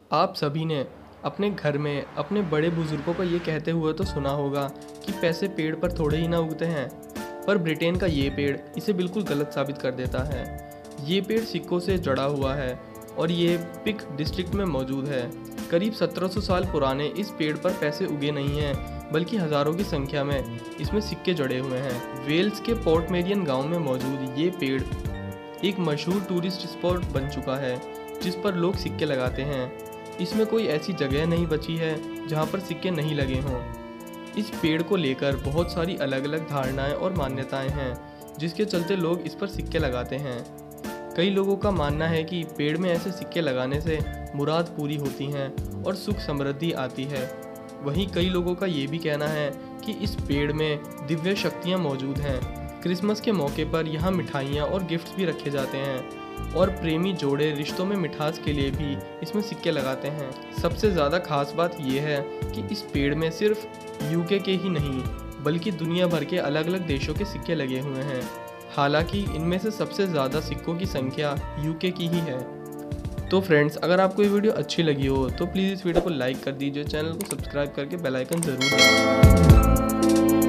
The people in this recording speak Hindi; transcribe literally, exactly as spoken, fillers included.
आप सभी ने अपने घर में अपने बड़े बुजुर्गों को ये कहते हुए तो सुना होगा कि पैसे पेड़ पर थोड़े ही ना उगते हैं। पर ब्रिटेन का ये पेड़ इसे बिल्कुल गलत साबित कर देता है। ये पेड़ सिक्कों से जुड़ा हुआ है और ये पिक डिस्ट्रिक्ट में मौजूद है। करीब सत्रह सौ साल पुराने इस पेड़ पर पैसे उगे नहीं हैं, बल्कि हज़ारों की संख्या में इसमें सिक्के जड़े हुए हैं। वेल्स के पोर्ट मेरियन गांव में मौजूद ये पेड़ एक मशहूर टूरिस्ट स्पॉट बन चुका है, जिस पर लोग सिक्के लगाते हैं। इसमें कोई ऐसी जगह नहीं बची है जहाँ पर सिक्के नहीं लगे हों। इस पेड़ को लेकर बहुत सारी अलग अलग धारणाएं और मान्यताएं हैं, जिसके चलते लोग इस पर सिक्के लगाते हैं। कई लोगों का मानना है कि पेड़ में ऐसे सिक्के लगाने से मुराद पूरी होती हैं और सुख समृद्धि आती है। वहीं कई लोगों का ये भी कहना है कि इस पेड़ में दिव्य शक्तियाँ मौजूद हैं। क्रिसमस के मौके पर यहाँ मिठाइयाँ और गिफ्ट्स भी रखे जाते हैं और प्रेमी जोड़े रिश्तों में मिठास के लिए भी इसमें सिक्के लगाते हैं। सबसे ज़्यादा खास बात यह है कि इस पेड़ में सिर्फ यूके के ही नहीं, बल्कि दुनिया भर के अलग अलग देशों के सिक्के लगे हुए हैं। हालांकि इनमें से सबसे ज़्यादा सिक्कों की संख्या यूके की ही है। तो फ्रेंड्स, अगर आपको ये वीडियो अच्छी लगी हो तो प्लीज़ इस वीडियो को लाइक कर दीजिए, चैनल को सब्सक्राइब करके बेल आइकन ज़रूर दबाइए।